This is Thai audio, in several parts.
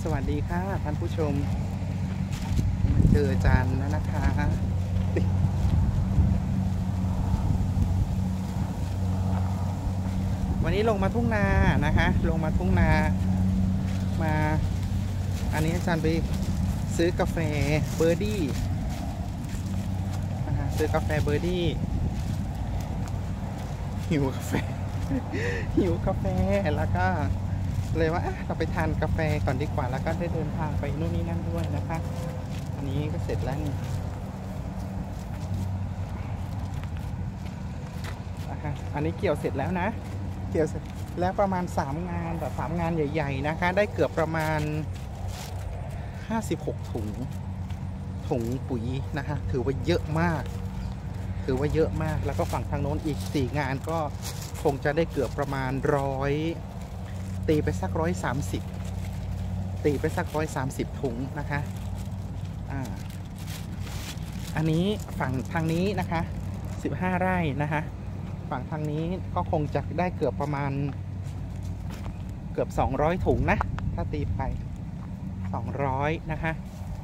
สวัสดีค่ะท่านผู้ชมมาเจออาจารย์แล้วนะคะ วันนี้ลงมาทุ่งนานะคะลงมาทุ่งนามาอันนี้อาจารย์ไปซื้อกาแฟเบอร์ดี้นะคะซื้อกาแฟเบอร์ดี้หิวกาแฟ หิวกาแฟแล้วก็เลยว่าเราไปทานกาแฟก่อนดีกว่าแล้วก็ได้เดินทางไปนู่นนี่นั่นด้วยนะคะอันนี้ก็เสร็จแล้วนี่อันนี้เกี่ยวเสร็จแล้วนะเกี่ยวเสร็จแล้วประมาณ3งานแบบ3งานใหญ่ๆนะคะได้เกือบประมาณ56ถุงปุ๋ยนะคะถือว่าเยอะมากแล้วก็ฝั่งทางโน้นอีก4งานก็คงจะได้เกือบประมาณ100ตีไปสัก130ตีไปสัก130ถุงนะคะอันนี้ฝั่งทางนี้นะคะ15ไร่นะคะฝั่งทางนี้ก็คงจะได้เกือบประมาณเกือบ200ถุงนะถ้าตีไป200นะคะ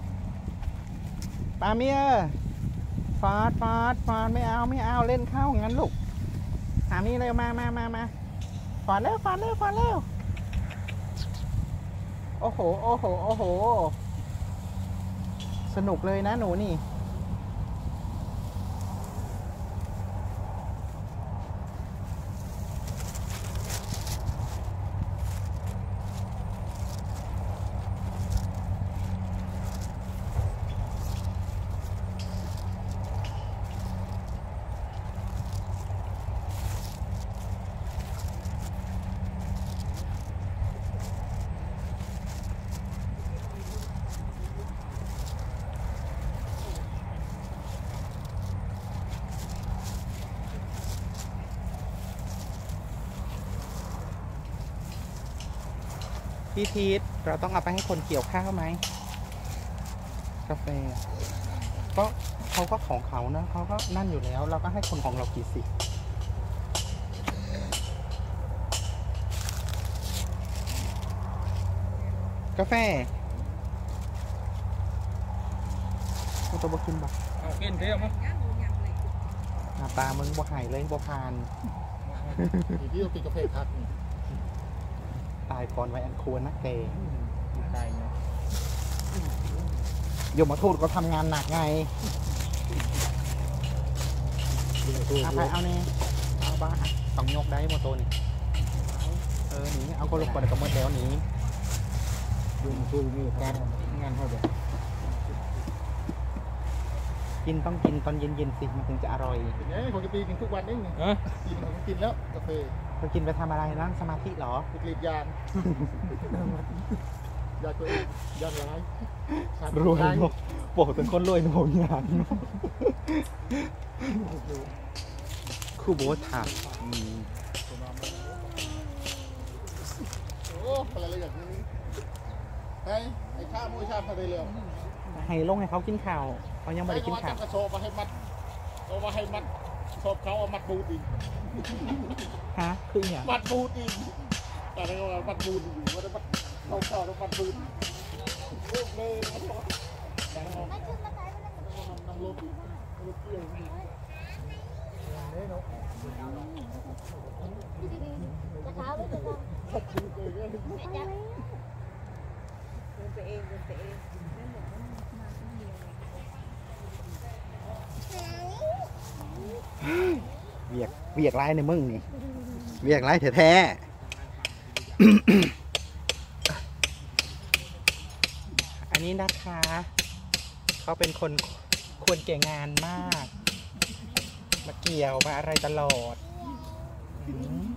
ปาเมียฟาดไม่เอาเล่นเข้างั้นลูกถามนี่เร็วมาฟาดแล้วโอ้โหสนุกเลยนะหนูนี่พี่ทีทเราต้องเอาไปให้คนเกี่ยวข้าวไหมกาแฟก็เขาก็ของเขานะเขาก็นั่นอยู่แล้วเราก็ให้คนของเรากี่สิกาแฟมันตัวบกินบ่กินเที่ยวมั้งตามึงบ่หายเลยบ่พานพี่ต้องกินกาแฟครับตายก่อนไว้อันควรนะแกตายเนาะโยมทูตก็ทำงานหนักไงเอาเนี่ยเอาบ้าต้องยกได้โมโตนี่หนีเอาก็ลงก่อนก็เมื่อแล้วหนีโยมทูมีการงานเท่าไหร่กินต้องกินตอนเย็นสิมันถึงจะอร่อยเนี่ยผมจะกินทุกวันเองกินแล้วกาแฟไปกินไปทำอะไรนั่งสมาธิหรอไปกรีดยางยาตัวเองยางร้ายรวยบอกถึงคนรวยหนุ่มยางคู่โบถามโอ้อะไรอย่างนี้ไอ้ข้าวมุ้ยชาอะไรเร็วให้ลงให้เขากินข้าวเขายังไม่ได้กินข้าวโชว์มาให้มัดโชว์เขาเอามัดบูดอีกฮะคืออย่างมัดบูดอีกแต่ในว่ามัดบูดอยู่ว่าได้มัดเขาต้องมัดบูดเลิกเลยนั่งรถเกี่ยวนี่เนาะจะเท้าด้วยกันขัดขืนเลยเนี่ยเดินไปเองเวียกไรในมึงนี่เวียกไรแท้อันนี้นะคะเขาเป็นคนควรแก่งานมากมาเกี่ยวมาอะไรตลอด